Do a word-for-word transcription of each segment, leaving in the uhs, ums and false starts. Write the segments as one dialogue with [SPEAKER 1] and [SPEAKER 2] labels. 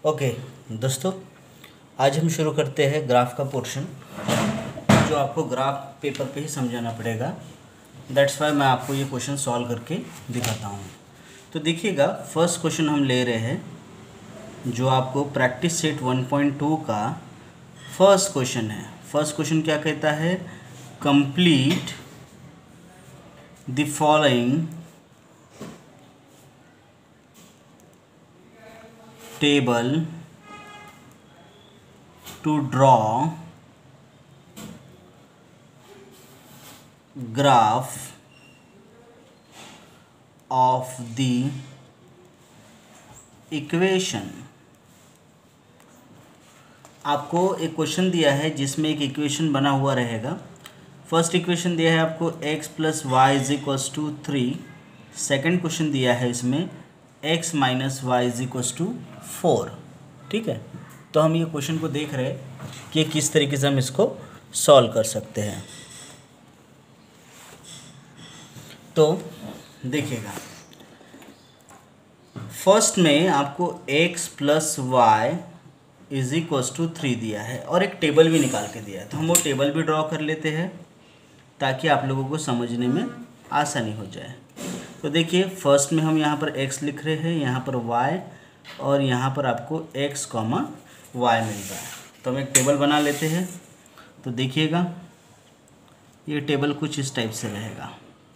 [SPEAKER 1] Okay दोस्तों, आज हम शुरू करते हैं ग्राफ का पोर्शन, जो आपको ग्राफ पेपर पे ही समझाना पड़ेगा। दैट्स वाई मैं आपको ये क्वेश्चन सॉल्व करके दिखाता हूँ। तो देखिएगा, फर्स्ट क्वेश्चन हम ले रहे हैं, जो आपको practice set one point two का फर्स्ट क्वेश्चन है। फर्स्ट क्वेश्चन क्या कहता है? Complete the following table to draw graph of the equation। आपको एक क्वेश्चन दिया है जिसमें एक इक्वेशन बना हुआ रहेगा। फर्स्ट इक्वेशन दिया है आपको x plus y is equals to three. Second question दिया है इसमें x minus y is equals to four. ठीक है, तो हम ये क्वेश्चन को देख रहे हैं कि किस तरीके से हम इसको सॉल्व कर सकते हैं। तो देखिएगा, फर्स्ट में आपको x plus y is equals to three दिया है और एक टेबल भी निकाल के दिया है। तो हम वो टेबल भी ड्रॉ कर लेते हैं ताकि आप लोगों को समझने में आसानी हो जाए। तो देखिए, फर्स्ट में हम यहाँ पर x लिख रहे हैं, यहाँ पर y और यहाँ पर आपको x कॉमा वाई मिल रहा है। तो हम एक टेबल बना लेते हैं। तो देखिएगा, ये टेबल कुछ इस टाइप से रहेगा।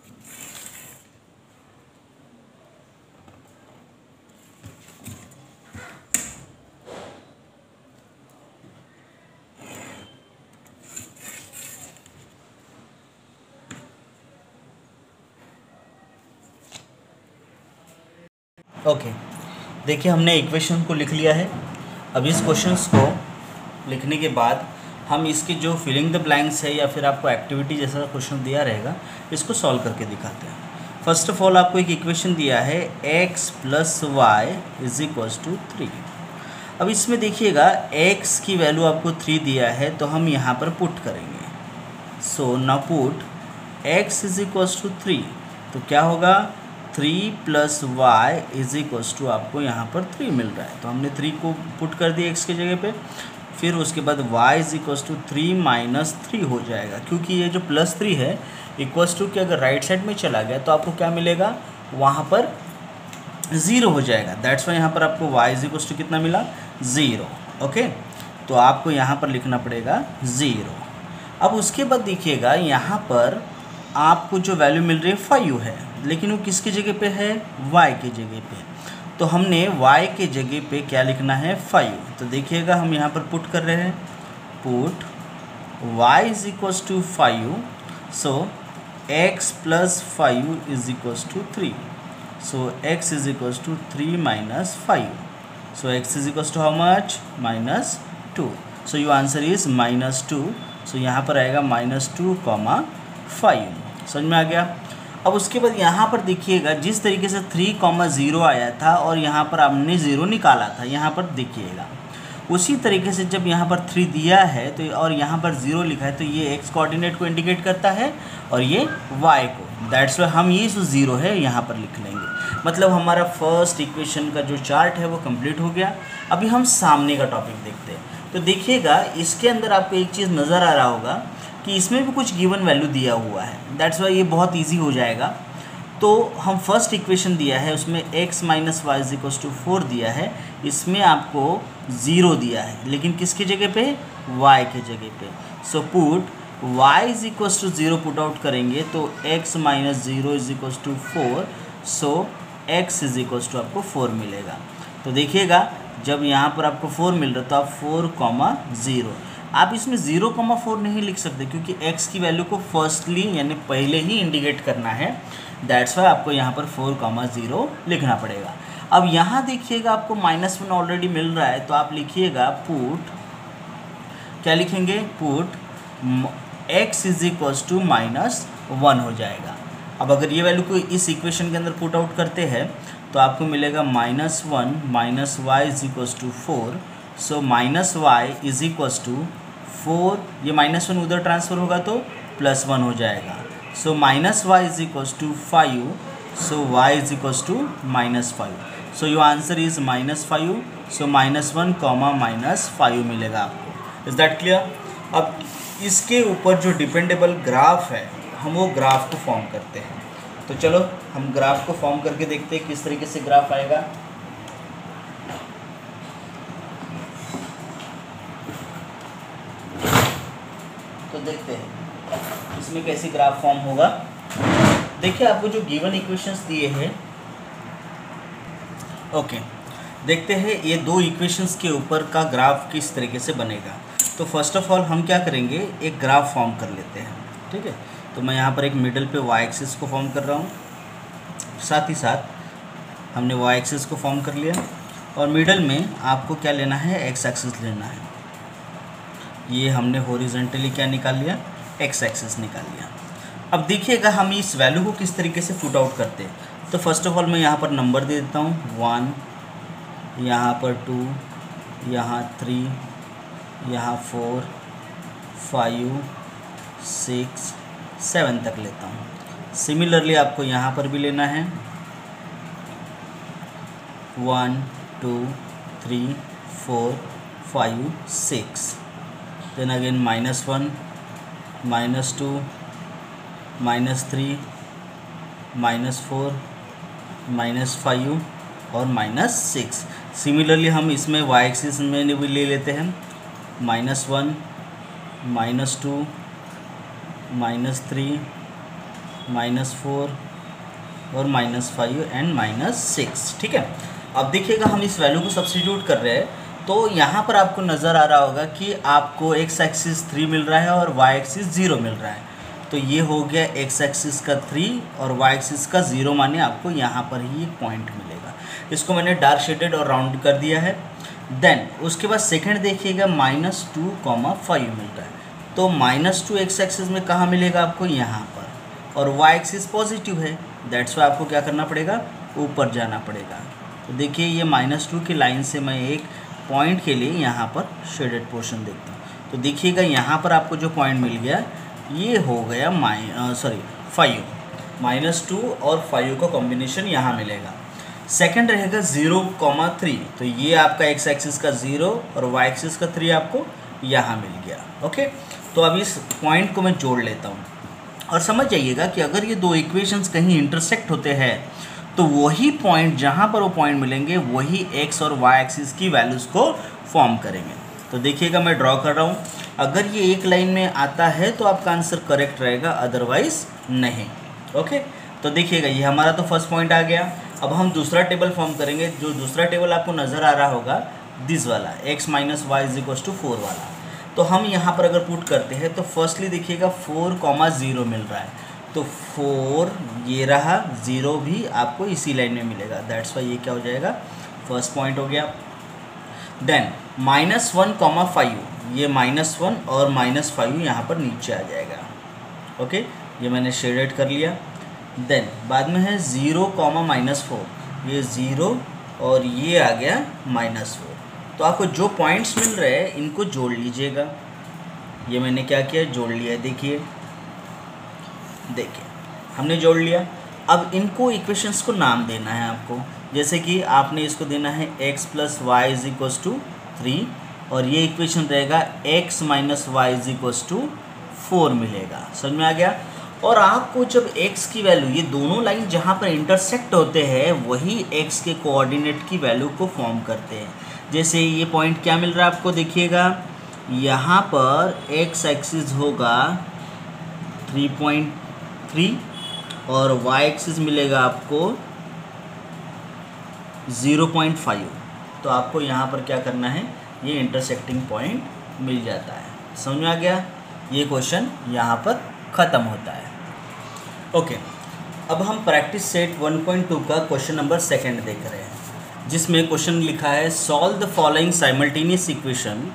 [SPEAKER 1] Okay okay. देखिए, हमने इक्वेशन को लिख लिया है। अब इस क्वेश्चंस को लिखने के बाद हम इसके जो फिलिंग द ब्लैंक्स है या फिर आपको एक्टिविटी जैसा क्वेश्चन दिया रहेगा, इसको सॉल्व करके दिखाते हैं। फर्स्ट ऑफ ऑल आपको एक इक्वेशन दिया है x plus y is equals to three. अब इसमें देखिएगा, x की वैल्यू आपको थ्री दिया है, तो हम यहाँ पर पुट करेंगे। So now put x is equals to three. तो क्या होगा? Three plus y is equals to आपको यहाँ पर थ्री मिल रहा है। तो हमने थ्री को पुट कर दिया x के जगह पे। फिर उसके बाद y is equals to three minus three हो जाएगा, क्योंकि ये जो प्लस थ्री है इक्वल्स टू के अगर राइट साइड में चला गया तो आपको क्या मिलेगा? वहाँ पर ज़ीरो हो जाएगा। दैट्स वाई यहाँ पर आपको y इज इक्वल्स टू कितना मिला? ज़ीरो। ओके, तो आपको यहाँ पर लिखना पड़ेगा ज़ीरो। अब उसके बाद देखिएगा, यहाँ पर आपको जो वैल्यू मिल रही है फाइव है, लेकिन वो किसकी जगह पे है? y की जगह पे। तो हमने y के जगह पे क्या लिखना है? फाइव। तो देखिएगा, हम यहाँ पर पुट कर रहे हैं, put y is equals to five. So x plus five is equals to three. So x is equals to three minus five. So x is equals to how much? Minus two. So your answer is minus two. So यहाँ पर आएगा minus two comma five. समझ में आ गया? अब उसके बाद यहाँ पर देखिएगा, जिस तरीके से थ्री कॉमा ज़ीरो आया था और यहाँ पर आपने ज़ीरो निकाला था, यहाँ पर देखिएगा उसी तरीके से जब यहाँ पर थ्री दिया है तो और यहाँ पर ज़ीरो लिखा है, तो ये एक्स कोऑर्डिनेट को इंडिकेट करता है और ये वाई को। दैट्स वाई हम ये जो ज़ीरो है यहाँ पर लिख लेंगे। मतलब हमारा फर्स्ट इक्वेशन का जो चार्ट है वो कंप्लीट हो गया। अभी हम सामने का टॉपिक देखते हैं। तो देखिएगा, इसके अंदर आपको एक चीज़ नज़र आ रहा होगा कि इसमें भी कुछ गिवन वैल्यू दिया हुआ है। दैट्स वाई ये बहुत इजी हो जाएगा। तो हम फर्स्ट इक्वेशन दिया है, उसमें x minus y is equals to four दिया है, इसमें आपको ज़ीरो दिया है, लेकिन किसकी जगह पे? y के जगह पे। So put y is equals to zero put out करेंगे तो x minus zero is equals to four. So x is equals to आपको फोर मिलेगा। तो देखिएगा, जब यहाँ पर आपको फोर मिल रहा है तो आप फोर कॉमा ज़ीरो। आप इसमें ज़ीरो कॉमा फोर नहीं लिख सकते, क्योंकि x की वैल्यू को फर्स्टली यानी पहले ही इंडिकेट करना है। दैट्स वाई आपको यहाँ पर फोर कॉमा ज़ीरो लिखना पड़ेगा। अब यहाँ देखिएगा, आपको माइनस वन ऑलरेडी मिल रहा है, तो आप लिखिएगा पुट, क्या लिखेंगे? Put x is equals to minus one हो जाएगा। अब अगर ये वैल्यू को इस इक्वेशन के अंदर पुट आउट करते हैं तो आपको मिलेगा minus one minus y is equals to four. So minus y is equals to four, ये माइनस वन उधर ट्रांसफ़र होगा तो प्लस वन हो जाएगा। So minus y is equals to five. So y is equals to minus five. So your answer is minus five, so minus one comma minus five मिलेगा आपको। Is that clear? अब इसके ऊपर जो dependable graph है हम वो graph को फॉर्म करते हैं। तो चलो हम ग्राफ को फॉर्म करके देखते हैं किस तरीके से ग्राफ आएगा। तो देखते हैं इसमें कैसे ग्राफ फॉर्म होगा। देखिए आपको जो गिवन इक्वेशंस दिए हैं, ओके देखते हैं ये दो इक्वेशंस के ऊपर का ग्राफ किस तरीके से बनेगा। तो फर्स्ट ऑफ ऑल हम क्या करेंगे, एक ग्राफ फॉर्म कर लेते हैं। ठीक है, तो मैं यहाँ पर एक मिडल पे वाई एक्सिस को फॉर्म कर रहा हूँ, साथ ही साथ हमने वाई एक्सिस को फॉर्म कर लिया और मिडल में आपको क्या लेना है, एक्स एक्सिस लेना है। ये हमने हॉरिजॉन्टली क्या निकाल लिया, एक्स एक्सिस निकाल लिया। अब देखिएगा हम इस वैल्यू को किस तरीके से पुट आउट करते हैं। तो फर्स्ट ऑफ ऑल मैं यहाँ पर नंबर दे देता हूँ, वन, यहाँ पर टू, यहाँ थ्री, यहाँ फोर, फाइव, सिक्स, सेवन तक लेता हूँ। सिमिलरली आपको यहाँ पर भी लेना है, one, two, three, four, five, six, then again minus one, minus two, minus three, minus four, minus five और माइनस सिक्स। सिमिलरली हम इसमें वाई एक्सिस में भी ले लेते हैं, minus one, minus two, minus three, minus four और minus five and minus six. ठीक है, अब देखिएगा हम इस वैल्यू को सब्स्टिट्यूट कर रहे हैं। तो यहाँ पर आपको नज़र आ रहा होगा कि आपको एक्स एक्सिस थ्री मिल रहा है और वाई एक्सिस ज़ीरो मिल रहा है। तो ये हो गया एक्स एक्सिस का थ्री और वाई एक्सिस का ज़ीरो, माने आपको यहाँ पर ही एक पॉइंट मिलेगा। इसको मैंने डार्क शेडेड और राउंड कर दिया है। देन उसके बाद सेकंड देखिएगा, माइनस टू कॉमा फाइव मिल रहा है। तो माइनस टू एक्स एक्सिस में कहाँ मिलेगा आपको, यहाँ पर, और वाई एक्सिस पॉजिटिव है, दैट्स वाई आपको क्या करना पड़ेगा, ऊपर जाना पड़ेगा। तो देखिए ये माइनस टू की लाइन से मैं एक पॉइंट के लिए यहाँ पर शेडेड पोर्शन देखता हूँ। तो देखिएगा यहाँ पर आपको जो पॉइंट मिल गया ये हो गया माइ सॉरी फाइव, माइनस टू और फाइव का कॉम्बिनेशन यहाँ मिलेगा। सेकंड रहेगा ज़ीरो कॉमा थ्री, तो ये आपका एक्स एक्सिस का ज़ीरो और वाई एक्सिस का थ्री आपको यहाँ मिल गया। ओके, तो अब इस पॉइंट को मैं जोड़ लेता हूँ और समझ जाइएगा कि अगर ये दो इक्वेशंस कहीं इंटरसेक्ट होते हैं तो वही पॉइंट, जहाँ पर वो पॉइंट मिलेंगे वही एक्स और वाई एक्सिस की वैल्यूज़ को फॉर्म करेंगे। तो देखिएगा मैं ड्रॉ कर रहा हूँ, अगर ये एक लाइन में आता है तो आपका आंसर करेक्ट रहेगा, अदरवाइज नहीं। ओके, तो देखिएगा ये हमारा तो फर्स्ट पॉइंट आ गया। अब हम दूसरा टेबल फॉर्म करेंगे। जो दूसरा टेबल आपको नज़र आ रहा होगा, दिस वाला x minus y is equal to four वाला। तो हम यहाँ पर अगर पुट करते हैं तो फर्स्टली देखिएगा फोर कॉमा ज़ीरो मिल रहा है, तो फोर ये रहा, ज़ीरो भी आपको इसी लाइन में मिलेगा, दैट्स वाई ये क्या हो जाएगा, फर्स्ट पॉइंट हो गया। Then minus one comma five, ये माइनस वन और माइनस फाइव यहाँ पर नीचे आ जाएगा। ओके, ये मैंने शेडेड कर लिया। देन बाद में है ज़ीरो कॉमा माइनस फोर, ये ज़ीरो और ये आ गया माइनस फोर। तो आपको जो पॉइंट्स मिल रहे हैं इनको जोड़ लीजिएगा। ये मैंने क्या किया, जोड़ लिया है। देखिए देखिए हमने जोड़ लिया। अब इनको इक्वेशंस को नाम देना है आपको, जैसे कि आपने इसको देना है x plus y is equals to three और ये इक्वेशन रहेगा x minus y is equals to four मिलेगा। समझ में आ गया। और आपको जब x की वैल्यू, ये दोनों लाइन जहाँ पर इंटरसेक्ट होते हैं वही x के कोऑर्डिनेट की वैल्यू को फॉर्म करते हैं। जैसे ये पॉइंट क्या मिल रहा है आपको, देखिएगा यहाँ पर x एक्सिस होगा थ्री पॉइंट थ्री और y एक्सिस मिलेगा आपको ज़ीरो पॉइंट फाइव। तो आपको यहाँ पर क्या करना है, ये इंटरसेक्टिंग पॉइंट मिल जाता है। समझ में आ गया। ये क्वेश्चन यहाँ पर ख़त्म होता है। ओके, अब हम practice set one point two का क्वेश्चन नंबर सेकंड देख रहे हैं, जिसमें क्वेश्चन लिखा है solve the following simultaneous equation,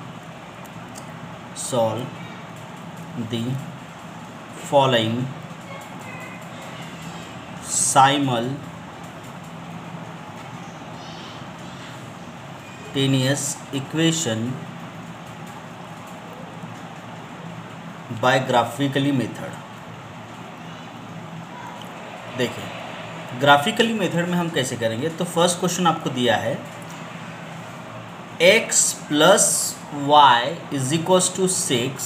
[SPEAKER 1] solve the following simultaneous equation by graphically method। देखिए ग्राफिकली मेथड में हम कैसे करेंगे, तो फर्स्ट क्वेश्चन आपको दिया है x plus y is equals to six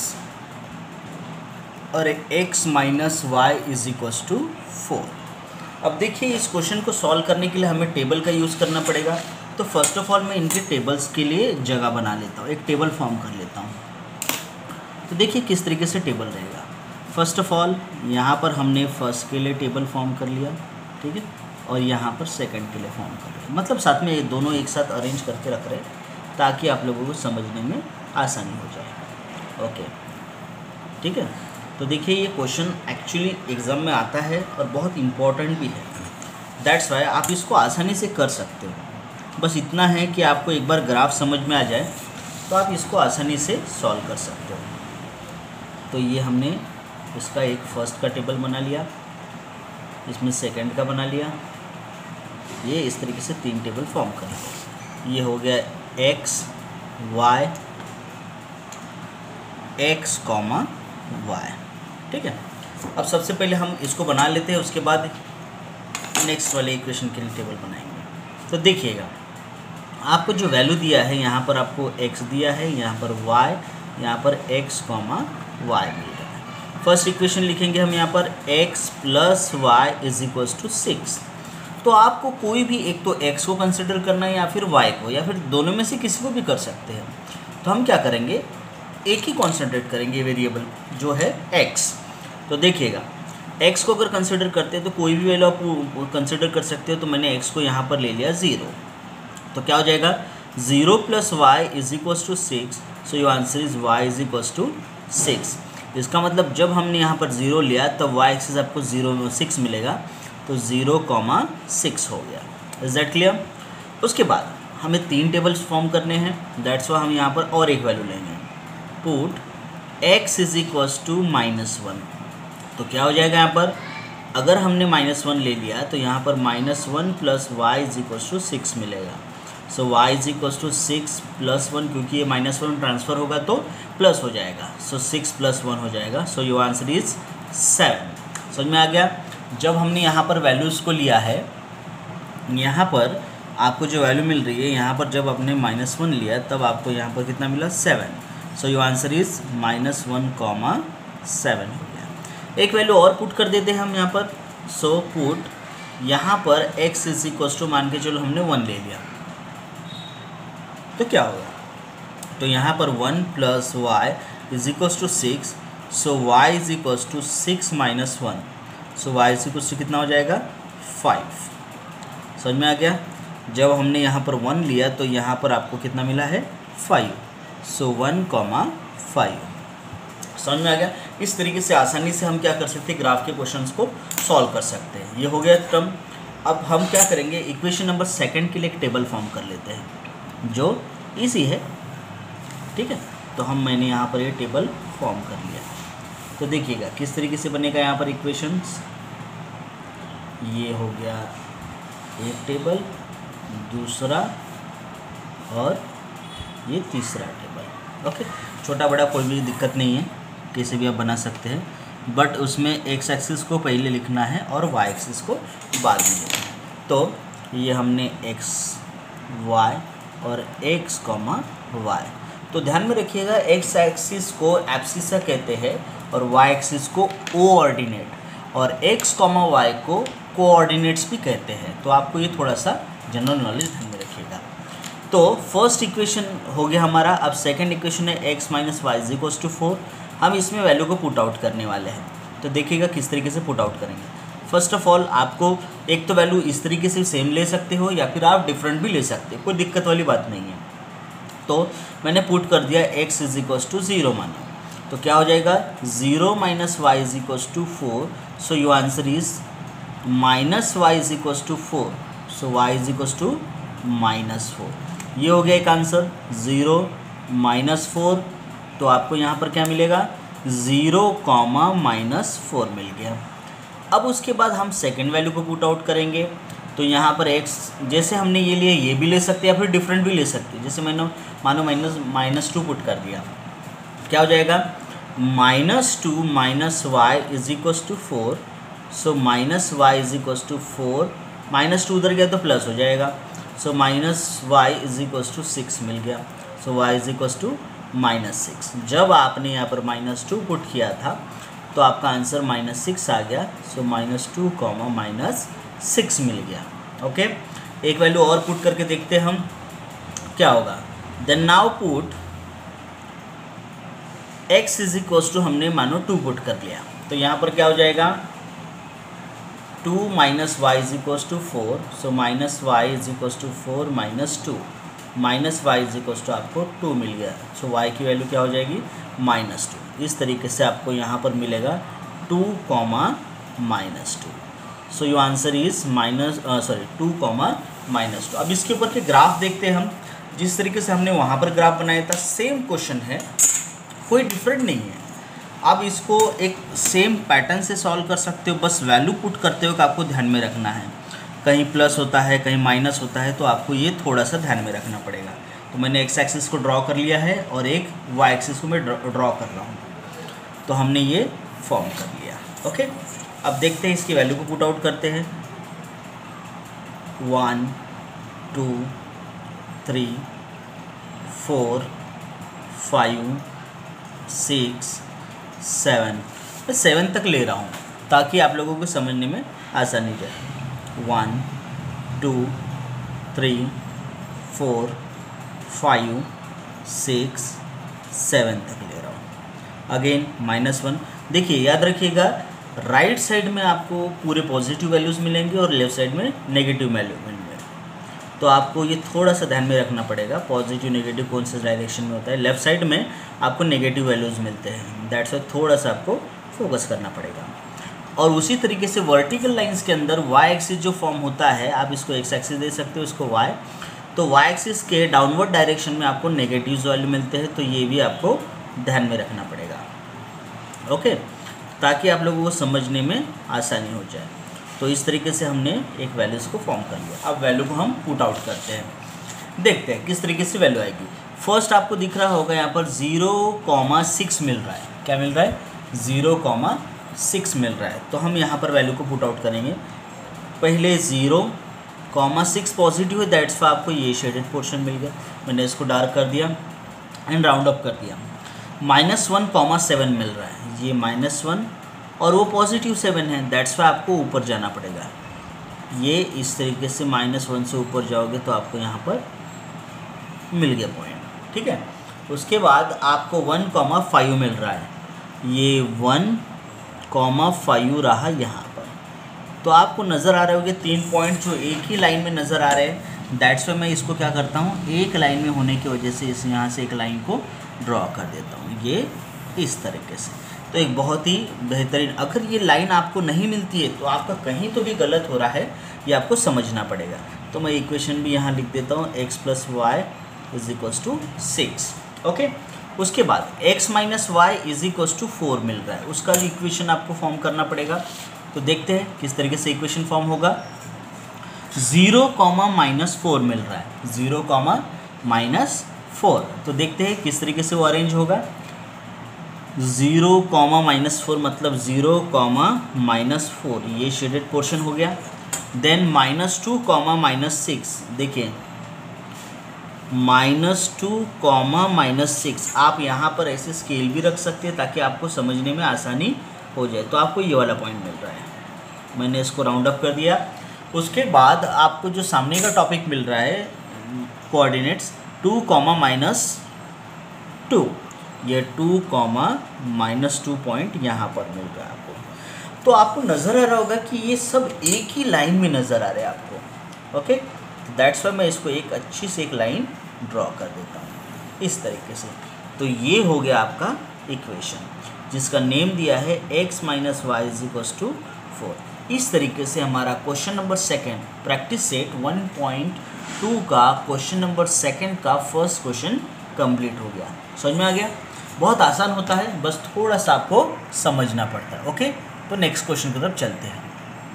[SPEAKER 1] और x minus y is equals to four. अब देखिए इस क्वेश्चन को सॉल्व करने के लिए हमें टेबल का यूज़ करना पड़ेगा। तो फर्स्ट ऑफ ऑल मैं इनके टेबल्स के लिए जगह बना लेता हूँ, एक टेबल फॉर्म कर लेता हूँ। तो देखिए किस तरीके से टेबल रहेगा। फर्स्ट ऑफ ऑल यहाँ पर हमने फर्स्ट के लिए टेबल फॉर्म कर लिया, ठीक है, और यहाँ पर सेकंड के लिए फॉर्म कर लिया, मतलब साथ में ये दोनों एक साथ अरेंज करके रख रहे ताकि आप लोगों को समझने में आसानी हो जाए। ओके, ठीक है। तो देखिए ये क्वेश्चन एक्चुअली एग्ज़ाम में आता है और बहुत इम्पॉर्टेंट भी है, दैट्स वाई आप इसको आसानी से कर सकते हो। बस इतना है कि आपको एक बार ग्राफ समझ में आ जाए तो आप इसको आसानी से सॉल्व कर सकते हो। तो ये हमने इसका एक फर्स्ट का टेबल बना लिया, इसमें सेकंड का बना लिया, ये इस तरीके से तीन टेबल फॉर्म कर लिया। ये हो गया x y x comma y, ठीक है। अब सबसे पहले हम इसको बना लेते हैं, उसके बाद नेक्स्ट वाले इक्वेशन के लिए टेबल बनाएंगे। तो देखिएगा आपको जो वैल्यू दिया है, यहाँ पर आपको x दिया है, यहाँ पर y, यहाँ पर x कॉमा वाई मिल रहा है। फर्स्ट इक्वेशन लिखेंगे हम यहाँ पर x plus y is equals to six. तो आपको कोई भी एक तो x को कंसिडर करना है या फिर y को, या फिर दोनों में से किसी को भी कर सकते हैं। तो हम क्या करेंगे, एक ही कॉन्सेंट्रेट करेंगे वेरिएबल जो है x। तो देखिएगा x को अगर कंसिडर करते हैं तो कोई भी वैल्यू आप कंसिडर कर सकते हो। तो मैंने x को यहाँ पर ले लिया ज़ीरो, तो क्या हो जाएगा zero plus y is equals to six. So your answer is y is equals to six. इसका मतलब जब हमने यहाँ पर ज़ीरो लिया तब y एक्सिस आपको ज़ीरो सिक्स मिलेगा, तो ज़ीरो कॉमा सिक्स हो गया। Is that clear. उसके बाद हमें तीन टेबल्स फॉर्म करने हैं, दैट्स वाई हम यहाँ पर और एक वैल्यू लेंगे। Put x is equals to minus one. तो क्या हो जाएगा यहाँ पर, अगर हमने माइनस वन ले लिया तो यहाँ पर minus one plus y is equals to six मिलेगा। So y is equals to six plus one, क्योंकि ये माइनस वन ट्रांसफ़र होगा तो प्लस हो जाएगा। सो सिक्स प्लस वन हो जाएगा। So your answer is seven. समझ में आ गया। जब हमने यहाँ पर वैल्यूज़ को लिया है, यहाँ पर आपको जो वैल्यू मिल रही है, यहाँ पर जब आपने माइनस वन लिया तब आपको यहाँ पर कितना मिला, seven. So your answer is minus one comma seven हो गया। एक वैल्यू और पुट कर देते हैं हम यहाँ पर। सो पुट यहाँ पर x इज इक्वल्स टू, मान के चलो हमने वन ले लिया, तो क्या होगा, तो यहाँ पर one plus y is equals to six. So y is equals to six minus one. So y is equals to कितना हो जाएगा, फाइव। समझ में आ गया। जब हमने यहाँ पर वन लिया तो यहाँ पर आपको कितना मिला है, five. So one comma five. समझ में आ गया। इस तरीके से आसानी से हम क्या कर सकते हैं, ग्राफ के क्वेश्चंस को सॉल्व कर सकते हैं। ये हो गया टर्म। अब हम क्या करेंगे, इक्वेशन नंबर सेकंड के लिए एक टेबल फॉर्म कर लेते हैं जो इजी है, ठीक है। तो हम मैंने यहाँ पर ये टेबल फॉर्म कर लिया। तो देखिएगा किस तरीके से बनेगा यहाँ पर इक्वेशंस। ये हो गया एक टेबल, दूसरा और ये तीसरा टेबल। ओके, छोटा बड़ा कोई भी दिक्कत नहीं है, कैसे भी आप बना सकते हैं, बट उसमें एक्स एक्सिस को पहले लिखना है और वाई एक्सिस को बाद में लिखना है। तो ये हमने एक्स वाई और एक्स कॉमा वाई। तो ध्यान में रखिएगा, एक्स एक्सिस को एब्सिसा कहते हैं और वाई एक्सिस को कोऑर्डिनेट, और एक्स कॉमा वाई को कोऑर्डिनेट्स भी कहते हैं। तो आपको ये थोड़ा सा जनरल नॉलेज ध्यान में रखिएगा। तो फर्स्ट इक्वेशन हो गया हमारा। अब सेकंड इक्वेशन है x minus y is equals to four. हम इसमें वैल्यू को पुट आउट करने वाले हैं। तो देखिएगा किस तरीके से पुट आउट करेंगे। फर्स्ट ऑफ ऑल आपको एक तो वैल्यू इस तरीके से सेम ले सकते हो या फिर आप डिफरेंट भी ले सकते हो, कोई दिक्कत वाली बात नहीं है। तो मैंने पुट कर दिया x is equals to zero माना, तो क्या हो जाएगा, zero minus y is equals to four. So your answer is minus y is equals to four. So y is equals to minus four. ये हो गया एक आंसर, ज़ीरो माइनस फोर। तो आपको यहाँ पर क्या मिलेगा, ज़ीरो कॉमा माइनस फोर मिल गया। अब उसके बाद हम सेकंड वैल्यू को पुट आउट करेंगे। तो यहाँ पर x जैसे हमने ये लिए ये भी ले सकते हैं या फिर डिफरेंट भी ले सकते हैं। जैसे मैंने मानो माइनस माइनस टू पुट कर दिया, क्या हो जाएगा, minus two minus y is equals to four. So minus y is equal to four, minus two उधर गया तो प्लस हो जाएगा, so minus y is equal to six मिल गया, so y is equal to minus six. जब आपने यहाँ पर माइनस टू पुट किया था तो आपका आंसर माइनस सिक्स आ गया, so minus two comma minus six मिल गया। ओके, एक वैल्यू और पुट करके देखते हैं हम क्या होगा। Then now put x is equal to, हमने मानो टू पुट कर लिया, तो यहाँ पर क्या हो जाएगा, two minus y is equal to four, so minus y is equal to four minus two, minus y is equal to आपको टू मिल गया, सो y की वैल्यू क्या हो जाएगी, माइनस टू। इस तरीके से आपको यहाँ पर मिलेगा two comma minus two, so your answer is minus sorry two comma minus two. अब इसके ऊपर के ग्राफ देखते हैं हम, जिस तरीके से हमने वहाँ पर ग्राफ बनाया था सेम क्वेश्चन है, कोई डिफरेंट नहीं है। आप इसको एक सेम पैटर्न से सॉल्व कर सकते हो, बस वैल्यू पुट करते हो कि आपको ध्यान में रखना है, कहीं प्लस होता है कहीं माइनस होता है, तो आपको ये थोड़ा सा ध्यान में रखना पड़ेगा। तो मैंने एक्स एक्सिस को ड्रॉ कर लिया है और एक वाई एक्सिस को मैं ड्रॉ कर रहा हूँ, तो हमने ये फॉर्म कर लिया। ओके, अब देखते हैं इसकी वैल्यू को पुट आउट करते हैं। One two three four five six seven, मैं सेवन तक ले रहा हूँ ताकि आप लोगों को समझने में आसानी जाए। One two three four five six seven तक ले रहा हूँ। अगेन माइनस वन, देखिए याद रखिएगा राइट साइड में आपको पूरे पॉजिटिव वैल्यूज़ मिलेंगे और लेफ्ट साइड में नेगेटिव वैल्यू मिलेंगे, तो आपको ये थोड़ा सा ध्यान में रखना पड़ेगा पॉजिटिव नेगेटिव कौन से डायरेक्शन में होता है। लेफ्ट साइड में आपको नेगेटिव वैल्यूज़ मिलते हैं, दैट्स वाई थोड़ा सा आपको फोकस करना पड़ेगा। और उसी तरीके से वर्टिकल लाइंस के अंदर वाई एक्सिस जो फॉर्म होता है, आप इसको एक्स एक्सिस दे सकते हो, इसको वाई, तो वाई एक्सिस के डाउनवर्ड डायरेक्शन में आपको नेगेटिव वैल्यू मिलते हैं, तो ये भी आपको ध्यान में रखना पड़ेगा। ओके, ताकि आप लोगों को समझने में आसानी हो जाए। तो इस तरीके से हमने एक वैल्यूज़ को फॉर्म कर लिया। अब वैल्यू को हम पुट आउट करते हैं, देखते हैं किस तरीके से वैल्यू आएगी। फर्स्ट आपको दिख रहा होगा यहाँ पर ज़ीरो कॉमा सिक्स मिल रहा है, क्या मिल रहा है, ज़ीरो कॉमा सिक्स मिल रहा है। तो हम यहाँ पर वैल्यू को पुट आउट करेंगे। पहले ज़ीरो कॉमा सिक्स पॉजिटिव है, दैट्स वाई आपको ये शेडेड पोर्शन मिल गया, मैंने इसको डार्क कर दिया एंड राउंड अप कर दिया। माइनस वन कॉमा सेवन मिल रहा है, ये माइनस वन और वो पॉजिटिव सेवन है, दैट्स वाई आपको ऊपर जाना पड़ेगा। ये इस तरीके से माइनस वन से ऊपर जाओगे तो आपको यहाँ पर मिल गया पॉइंट, ठीक है। उसके बाद आपको वन कॉमा फाइव मिल रहा है, ये वन कॉमा फाइव रहा यहाँ पर, तो आपको नज़र आ रहे होंगे तीन पॉइंट जो एक ही लाइन में नज़र आ रहे हैं, दैट्स वाई मैं इसको क्या करता हूँ, एक लाइन में होने की वजह से इस यहाँ से एक लाइन को ड्रॉ कर देता हूँ, ये इस तरीके से। तो एक बहुत ही बेहतरीन, अगर ये लाइन आपको नहीं मिलती है तो आपका कहीं तो भी गलत हो रहा है, ये आपको समझना पड़ेगा। तो मैं इक्वेशन भी यहाँ लिख देता हूँ, x plus y is equals to six. Okay, उसके बाद x minus y is equals to four मिल रहा है, उसका भी इक्वेशन आपको फॉर्म करना पड़ेगा। तो देखते हैं किस तरीके से इक्वेशन फॉर्म होगा। ज़ीरो कॉमा माइनस फोर मिल रहा है, ज़ीरो कॉमा माइनस फोर, तो देखते हैं किस तरीके से वो अरेंज होगा। ज़ीरो कॉमा माइनस फोर मतलब ज़ीरो कॉमा माइनस फोर, ये शेडेड पोर्शन हो गया। Then minus two comma minus six, देखिए minus two comma minus six, आप यहाँ पर ऐसे स्केल भी रख सकते हैं ताकि आपको समझने में आसानी हो जाए। तो आपको ये वाला पॉइंट मिल रहा है, मैंने इसको राउंड अप कर दिया। उसके बाद आपको जो सामने का टॉपिक मिल रहा है coordinates two comma minus two, ये two comma minus two point यहाँ पर मिल रहा है आपको। तो आपको नज़र आ रहा होगा कि ये सब एक ही लाइन में नज़र आ रहे हैं आपको। ओके, दैट्स वाई मैं इसको एक अच्छी से एक लाइन ड्रॉ कर देता हूँ इस तरीके से। तो ये हो गया आपका इक्वेशन जिसका नेम दिया है x minus y is equals to four. इस तरीके से हमारा question number second practice set one point two का क्वेश्चन नंबर सेकेंड का फर्स्ट क्वेश्चन कंप्लीट हो गया। समझ में आ गया? बहुत आसान होता है, बस थोड़ा सा आपको समझना पड़ता है। ओके, तो नेक्स्ट क्वेश्चन की तरफ चलते हैं।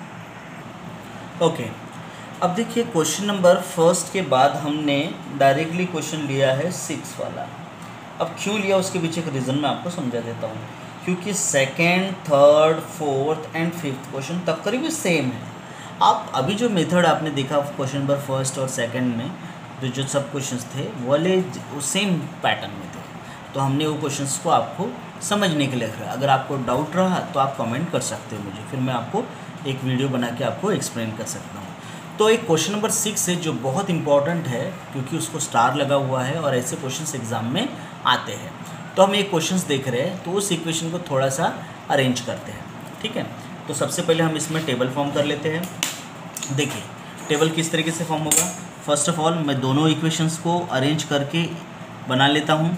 [SPEAKER 1] ओके, अब देखिए क्वेश्चन नंबर फर्स्ट के बाद हमने डायरेक्टली क्वेश्चन लिया है सिक्स वाला। अब क्यों लिया उसके पीछे एक रीज़न मैं आपको समझा देता हूँ। क्योंकि second, third, fourth and fifth question तकरीबन सेम है। आप अभी जो मेथड आपने देखा क्वेश्चन नंबर फर्स्ट और सेकंड में जो जो सब क्वेश्चंस थे वाले सेम पैटर्न में थे, तो हमने वो क्वेश्चंस को आपको समझने के लिए रखा। अगर आपको डाउट रहा तो आप कमेंट कर सकते हो मुझे, फिर मैं आपको एक वीडियो बना के आपको एक्सप्लेन कर सकता हूँ। तो एक क्वेश्चन नंबर सिक्स है जो बहुत इंपॉर्टेंट है क्योंकि उसको स्टार लगा हुआ है और ऐसे क्वेश्चंस एग्जाम में आते हैं। तो हम एक क्वेश्चंस देख रहे हैं, तो उस इक्वेशन को थोड़ा सा अरेंज करते हैं, ठीक है। तो सबसे पहले हम इसमें टेबल फॉर्म कर लेते हैं। देखिए टेबल किस तरीके से फॉर्म होगा। फर्स्ट ऑफ ऑल मैं दोनों इक्वेशंस को अरेंज करके बना लेता हूँ।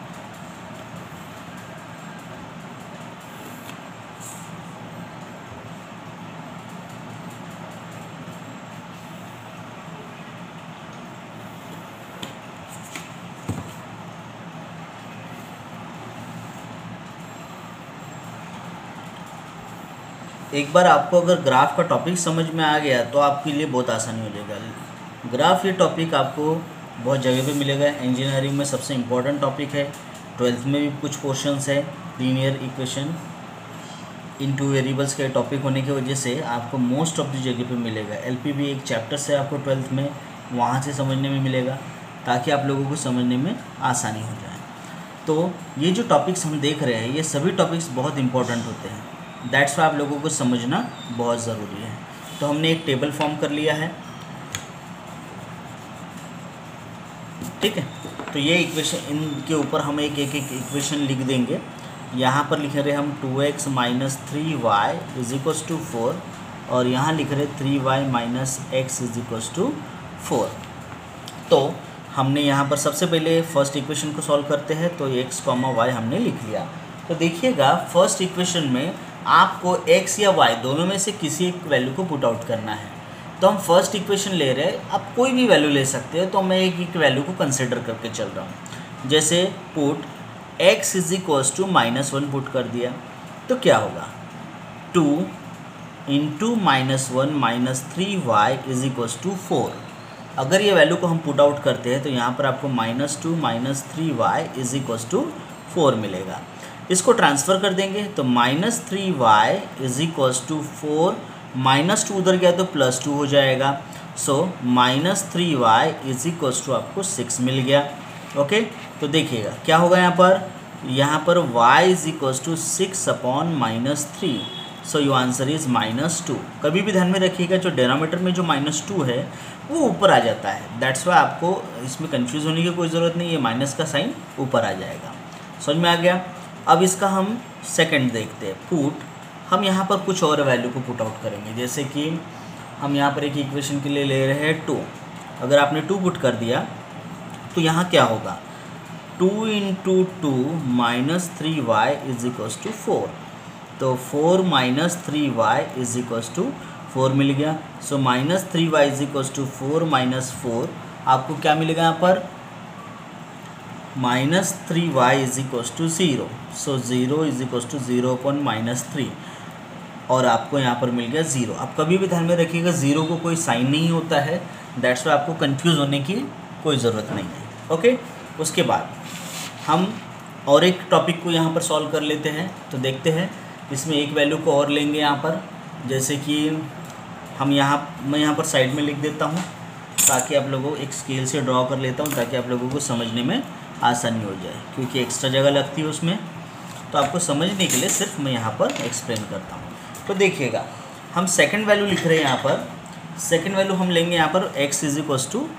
[SPEAKER 1] एक बार आपको अगर ग्राफ का टॉपिक समझ में आ गया तो आपके लिए बहुत आसानी हो जाएगा। ग्राफ ये टॉपिक आपको बहुत जगह पे मिलेगा। इंजीनियरिंग में सबसे इम्पोर्टेंट टॉपिक है। ट्वेल्थ में भी कुछ क्वेश्चंस है लीनियर इक्वेशन इनटू वेरिएबल्स के टॉपिक होने की वजह से आपको मोस्ट ऑफ द जगह पे मिलेगा। एलपी भी एक चैप्टर से आपको ट्वेल्थ में वहाँ से समझने में मिलेगा, ताकि आप लोगों को समझने में आसानी हो जाए। तो ये जो टॉपिक्स हम देख रहे हैं ये सभी टॉपिक्स बहुत इंपॉर्टेंट होते हैं, दैट्स वाई आप लोगों को समझना बहुत ज़रूरी है। तो हमने एक टेबल फॉर्म कर लिया है, ठीक है। तो ये इक्वेशन इनके ऊपर हम एक एक एक इक्वेशन लिख देंगे। यहाँ पर लिख रहे हम two x minus three y is equals to four, और यहाँ लिख रहे three y minus x is equals to four. तो हमने यहाँ पर सबसे पहले फर्स्ट इक्वेशन को सॉल्व करते हैं। तो एक्स कॉमा वाई हमने लिख लिया। तो देखिएगा फर्स्ट इक्वेशन में आपको x या y दोनों में से किसी एक वैल्यू को पुट आउट करना है। तो हम फर्स्ट इक्वेशन ले रहे हैं, आप कोई भी वैल्यू ले सकते हो। तो मैं एक एक वैल्यू को कंसिडर करके चल रहा हूँ। जैसे put x is equals to minus one put कर दिया, तो क्या होगा two into minus one minus three y is equals to four. अगर ये वैल्यू को हम पुट आउट करते हैं तो यहाँ पर आपको minus two minus three y is equals to four मिलेगा। इसको ट्रांसफ़र कर देंगे तो minus three y is equals to four, minus two उधर गया तो प्लस टू हो जाएगा। So minus three y is equals to आपको सिक्स मिल गया। ओके, तो देखिएगा क्या होगा यहाँ पर, यहाँ पर y is equals to six upon minus three. So your answer is minus two. कभी भी ध्यान में रखिएगा जो डिनोमिनेटर में जो माइनस टू है वो ऊपर आ जाता है, दैट्स वाई आपको इसमें कंफ्यूज होने की कोई ज़रूरत नहीं है। माइनस का साइन ऊपर आ जाएगा। समझ में आ गया। अब इसका हम सेकंड देखते हैं। पुट हम यहाँ पर कुछ और वैल्यू को पुट आउट करेंगे। जैसे कि हम यहाँ पर एक इक्वेशन के लिए ले रहे हैं टू। अगर आपने टू पुट कर दिया तो यहाँ क्या होगा, two into two minus three y is equals to four. तो four minus three y is equals to four मिल गया। So minus three y is equals to four minus four, आपको क्या मिलेगा यहाँ पर minus three y is equals to zero. So zero is equals to zero upon minus three, और आपको यहाँ पर मिल गया ज़ीरो। अब कभी भी ध्यान में रखिएगा ज़ीरो को कोई साइन नहीं होता है, दैट्स वाई आपको कंफ्यूज होने की कोई ज़रूरत नहीं है। ओके, उसके बाद हम और एक टॉपिक को यहाँ पर सॉल्व कर लेते हैं। तो देखते हैं इसमें एक वैल्यू को और लेंगे यहाँ पर। जैसे कि हम यहाँ मैं यहाँ पर साइड में लिख देता हूँ ताकि आप लोगों को एक स्केल से ड्रॉ कर लेता हूँ ताकि आप लोगों को समझने में आसानी हो जाए, क्योंकि एक्स्ट्रा जगह लगती है उसमें। तो आपको समझने के लिए सिर्फ मैं यहाँ पर एक्सप्लेन करता हूँ। तो देखिएगा हम सेकंड वैल्यू लिख रहे हैं यहाँ पर। सेकंड वैल्यू हम लेंगे यहाँ पर x is equals to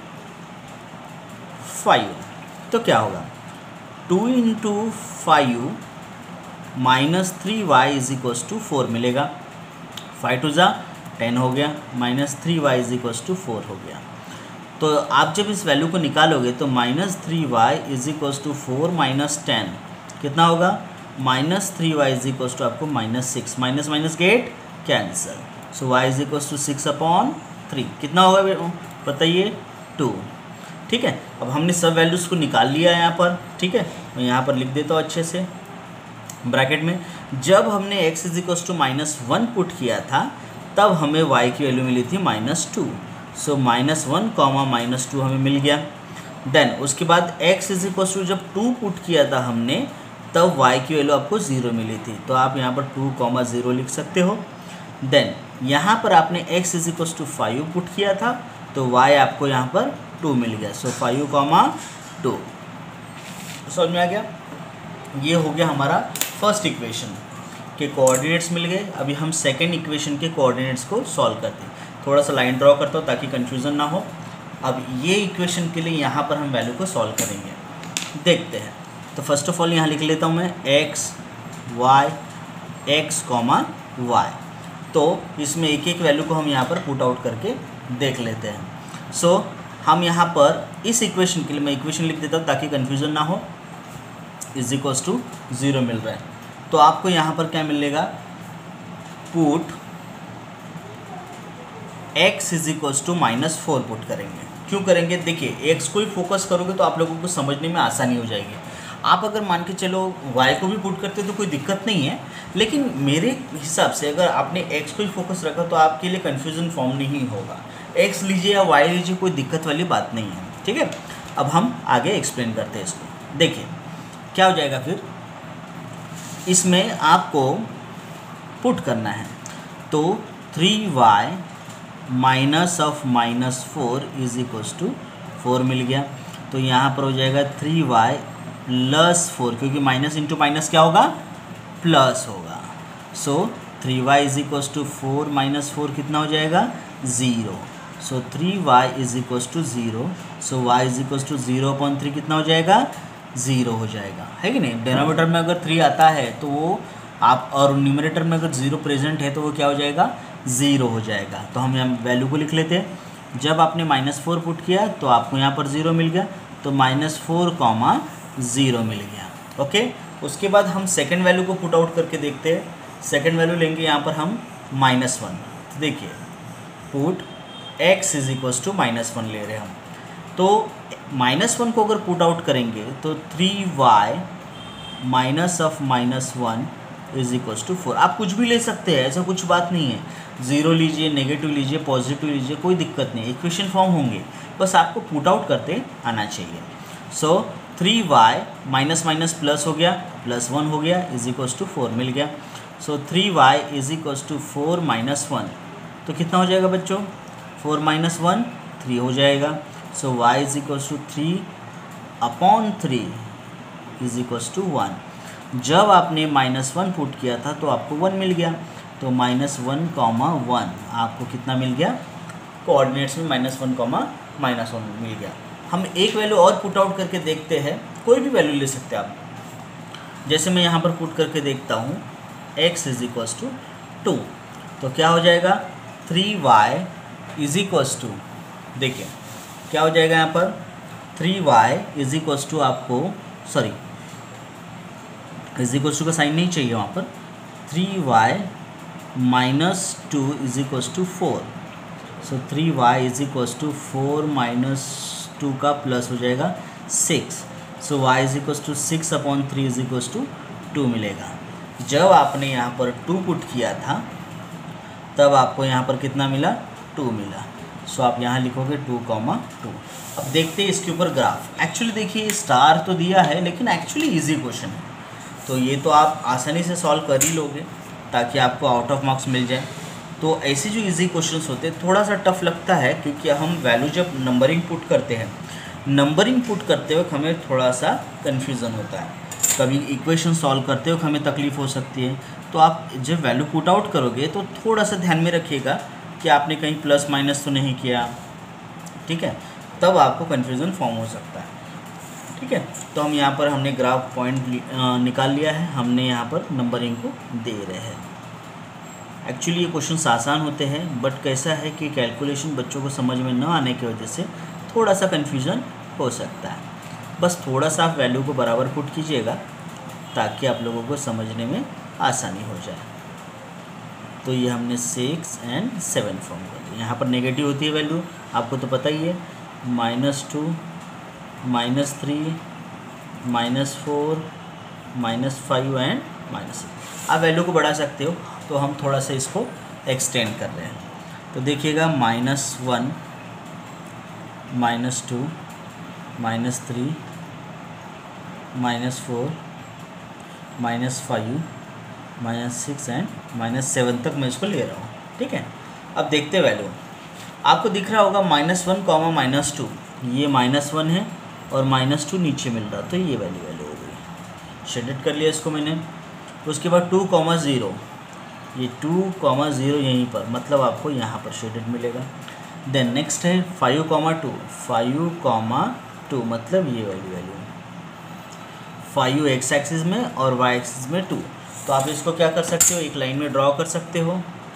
[SPEAKER 1] five. तो क्या होगा two into five minus three y is equals to four मिलेगा। फाइव टू ज़ा टेन हो गया, minus three y is equals to four हो गया। तो आप जब इस वैल्यू को निकालोगे तो minus three y is equals to four minus ten कितना होगा, minus three y is equals to आपको minus six, minus minus get cancel. So y is equals to six upon three कितना होगा बताइए, टू। ठीक है, अब हमने सब वैल्यूज़ को निकाल लिया है यहाँ पर। ठीक है, मैं यहाँ पर लिख देता हूँ अच्छे से ब्रैकेट में। जब हमने x is equals to minus one put किया था तब हमें y की वैल्यू मिली थी minus two. So minus one comma minus two हमें मिल गया। देन उसके बाद x इज इक्वल्स टू जब टू पुट किया था हमने तब y की वैल्यू आपको ज़ीरो मिली थी, तो आप यहाँ पर टू कॉमा ज़ीरो लिख सकते हो। देन यहाँ पर आपने x is equal to five put किया था, तो y आपको यहाँ पर टू मिल गया। सो फाइव कॉमा टू, समझ में आ गया। ये हो गया हमारा फर्स्ट इक्वेशन के कोऑर्डिनेट्स मिल गए। अभी हम सेकेंड इक्वेशन के कोऑर्डिनेट्स को सॉल्व करते हैं। थोड़ा सा लाइन ड्रॉ करता हूँ ताकि कन्फ्यूज़न ना हो। अब ये इक्वेशन के लिए यहाँ पर हम वैल्यू को सॉल्व करेंगे, देखते हैं। तो फर्स्ट ऑफ ऑल यहाँ लिख लेता हूँ मैं x y x comma y। तो इसमें एक एक वैल्यू को हम यहाँ पर पुट आउट करके देख लेते हैं। सो so, हम यहाँ पर इस इक्वेशन के लिए मैं इक्वेशन लिख देता हूँ ताकि कन्फ्यूज़न ना हो। इज इक्वल्स टू ज़ीरो मिल रहा है, तो आपको यहाँ पर क्या मिलेगा, put x is equals to minus four put करेंगे। क्यों करेंगे, देखिए x को ही फोकस करोगे तो आप लोगों को समझने में आसानी हो जाएगी। आप अगर मान के चलो y को भी पुट करते तो कोई दिक्कत नहीं है, लेकिन मेरे हिसाब से अगर आपने x को ही फोकस रखा तो आपके लिए कन्फ्यूज़न फॉर्म नहीं होगा। x लीजिए या y लीजिए, कोई दिक्कत वाली बात नहीं है, ठीक है। अब हम आगे एक्सप्लेन करते हैं इसको। देखिए क्या हो जाएगा, फिर इसमें आपको पुट करना है, तो three y minus of minus four is equals to four मिल गया। तो यहाँ पर हो जाएगा थ्री वाई प्लस फोर, क्योंकि माइनस इंटू माइनस क्या होगा, प्लस होगा। So three y is equals to four minus four कितना हो जाएगा, zero. So three y is equals to zero. So y is equals to zero upon three कितना हो जाएगा, ज़ीरो हो जाएगा, है कि नहीं। डिनोमिनेटर में अगर थ्री आता है तो वो आप, और न्यूमरेटर में अगर ज़ीरो प्रेजेंट है तो वो क्या हो जाएगा, ज़ीरो हो जाएगा। तो हम यहाँ वैल्यू को लिख लेते हैं। जब आपने माइनस फोर पुट किया तो आपको यहाँ पर ज़ीरो मिल गया, तो माइनस फोर कॉमा ज़ीरो मिल गया। ओके, उसके बाद हम सेकेंड वैल्यू को पुट आउट करके देखते हैं। सेकेंड वैल्यू लेंगे यहाँ पर हम माइनस वन। तो देखिए put x is equals to minus one ले रहे हैं हम, तो माइनस वन को अगर पुट आउट करेंगे तो three y minus of minus one is equals to four. आप कुछ भी ले सकते हैं, ऐसा कुछ बात नहीं है। ज़ीरो लीजिए, नेगेटिव लीजिए, पॉजिटिव लीजिए, कोई दिक्कत नहीं। इक्वेशन फॉर्म होंगे, बस आपको पुट आउट करते आना चाहिए। So three y minus minus plus हो गया, प्लस वन हो गया, इज इक्वल्स टू फोर मिल गया। So three y is equals to four minus one, तो कितना हो जाएगा बच्चों, फोर माइनस वन थ्री हो जाएगा। So y is equals to three upon three is equals to one. जब आपने माइनस वन पुट किया था तो आपको वन मिल गया, तो माइनस वन कॉमा वन आपको कितना मिल गया, कोऑर्डिनेट्स में minus one comma minus one मिल गया। हम एक वैल्यू और पुट आउट करके देखते हैं, कोई भी वैल्यू ले सकते हैं आप। जैसे मैं यहाँ पर पुट करके देखता हूँ x is equals to two, तो क्या हो जाएगा, three y is equals to, देखिए क्या हो जाएगा यहाँ पर, three y is equals to आपको, सॉरी इज इक्वल्स टू का साइन नहीं चाहिए वहाँ पर, three y minus two is equals to four. So three y is equals to four minus two का प्लस हो जाएगा six. So y is equals to six upon three is equals to two मिलेगा। जब आपने यहाँ पर to put किया था तब आपको यहाँ पर कितना मिला, टू मिला। सो आप यहाँ लिखोगे टू कॉमा टू। अब देखते हैं इसके ऊपर ग्राफ। एक्चुअली देखिए स्टार तो दिया है लेकिन एक्चुअली इजी क्वेश्चन है, तो ये तो आप आसानी से सॉल्व कर ही लोगे ताकि आपको आउट ऑफ मार्क्स मिल जाए। तो ऐसे जो इजी क्वेश्चंस होते हैं थोड़ा सा टफ लगता है, क्योंकि हम वैल्यू जब नंबरिंग पुट करते हैं, नंबरिंग पुट करते वक्त हमें थोड़ा सा कन्फ्यूज़न होता है। कभी इक्वेशन सॉल्व करते वक्त हमें तकलीफ़ हो सकती है। तो आप जब वैल्यू पुट आउट करोगे तो थोड़ा सा ध्यान में रखिएगा कि आपने कहीं प्लस माइनस तो नहीं किया, ठीक है, तब आपको कन्फ्यूज़न फॉर्म हो सकता है। ठीक है, तो हम यहाँ पर हमने ग्राफ पॉइंट निकाल लिया है, हमने यहाँ पर नंबरिंग को दे रहे हैं। एक्चुअली ये क्वेश्चन आसान होते हैं, बट कैसा है कि कैलकुलेशन बच्चों को समझ में न आने की वजह से थोड़ा सा कन्फ्यूज़न हो सकता है। बस थोड़ा सा आप वैल्यू को बराबर पुट कीजिएगा ताकि आप लोगों को समझने में आसानी हो जाए। तो ये हमने सिक्स एंड सेवन फॉर्म कर दिया। यहाँ पर नेगेटिव होती है वैल्यू, आपको तो पता ही है, minus two, minus three, minus four, minus five and minus. आप वैल्यू को बढ़ा सकते हो, तो हम थोड़ा सा इसको एक्सटेंड कर रहे हैं। तो देखिएगा minus one, minus two, minus three, minus four minus five, minus six and minus seven तक मैं इसको ले रहा हूँ, ठीक है। अब देखते हैं वैल्यू, आपको दिख रहा होगा minus one comma minus two, ये माइनस वन है और माइनस टू नीचे मिल रहा, तो ये वैल्यू वैल्यू हो गई, शेडेड कर लिया इसको मैंने। उसके बाद टू कॉमा ज़ीरो, ये टू कॉमा ज़ीरो यहीं पर, मतलब आपको यहाँ पर शेडेड मिलेगा। देन नेक्स्ट है five comma two, five comma two मतलब ये value value five x axis में और वाई एक्सिस में टू। तो आप इसको क्या कर सकते हो, एक लाइन में ड्रॉ कर सकते हो,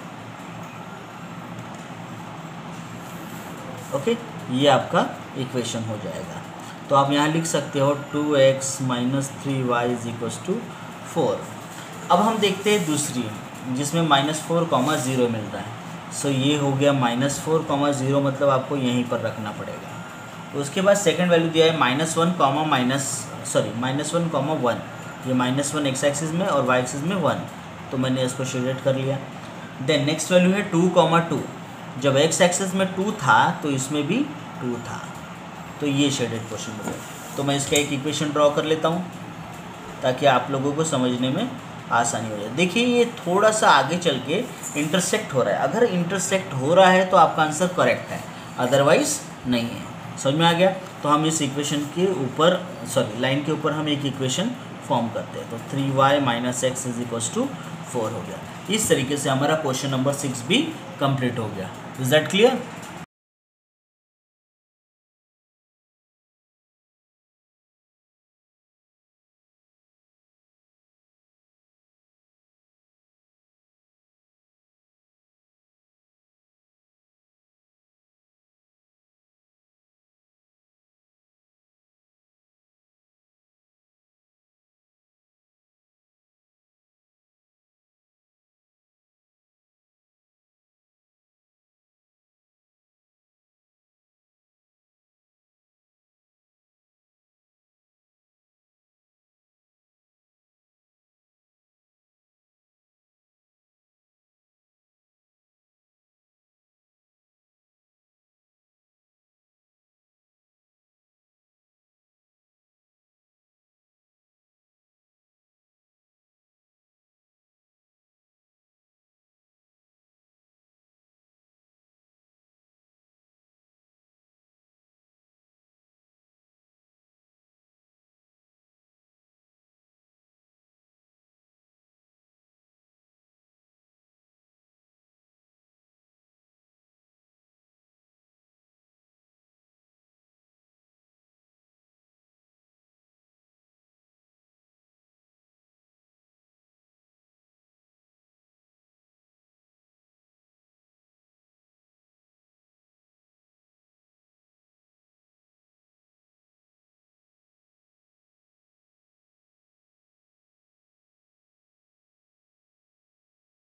[SPEAKER 1] ओके। ये आपका इक्वेशन हो जाएगा। तो आप यहाँ लिख सकते हो two x minus three y is equals to four. अब हम देखते हैं दूसरी, जिसमें माइनस फोर कॉमा ज़ीरो मिल रहा है। सो ये हो गया माइनस फोर कॉमा ज़ीरो, मतलब आपको यहीं पर रखना पड़ेगा। उसके बाद सेकंड वैल्यू दिया है minus one comma minus sorry minus one comma one, ये माइनस वन एक्स एक्सिस में और वाई एक्सिस में वन, तो मैंने इसको शेडेड कर लिया। देन नेक्स्ट वैल्यू है टू कॉमा टू, जब एक्स एक्सिस में टू था तो इसमें भी टू था, तो ये शेडेड पोर्शन मिला। तो मैं इसका एक इक्वेशन ड्रॉ कर लेता हूँ ताकि आप लोगों को समझने में आसानी हो जाए। देखिए ये थोड़ा सा आगे चल के इंटरसेक्ट हो रहा है, अगर इंटरसेक्ट हो रहा है तो आपका आंसर करेक्ट है, अदरवाइज नहीं है। समझ में आ गया? तो हम इस इक्वेशन के ऊपर सॉरी लाइन के ऊपर हम एक इक्वेशन फॉर्म करते हैं। तो three y minus x is equals to four हो गया। इस तरीके से हमारा क्वेश्चन नंबर सिक्स भी कंप्लीट हो गया। Is that clear?